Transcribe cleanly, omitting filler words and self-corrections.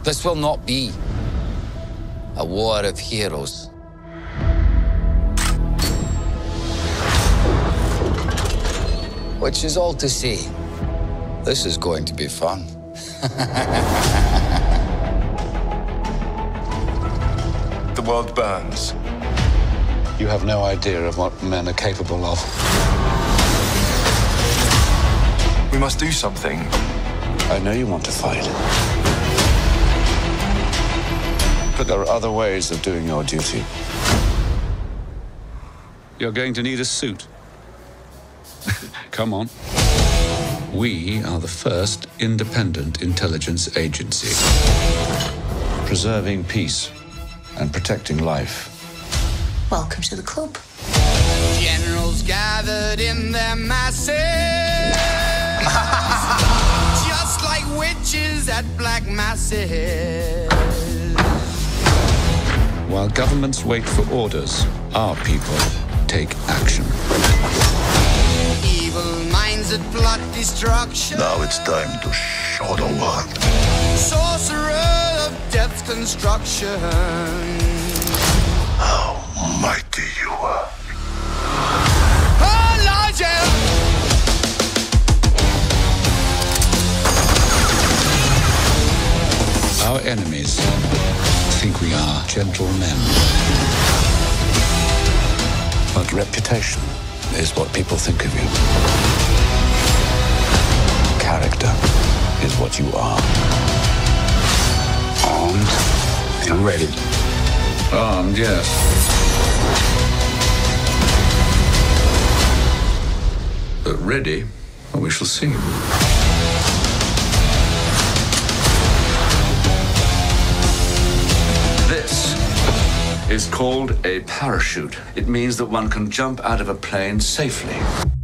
This will not be a war of heroes. Which is all to say, this is going to be fun. The world burns. You have no idea of what men are capable of. We must do something. I know you want to fight. But there are other ways of doing your duty. You're going to need a suit. Come on. We are the first independent intelligence agency. Preserving peace and protecting life. Welcome to the club. Generals gathered in their masses, just like witches at black masses. While governments wait for orders, our people take action. Evil minds that plot destruction. Now it's time to show the world. Sorcerer of death's construction. How mighty you are. Elijah! Our enemies think we are gentle men. But reputation is what people think of you. Character is what you are. Armed and ready. Armed, yes. But ready, well, we shall see. This is called a parachute. It means that one can jump out of a plane safely.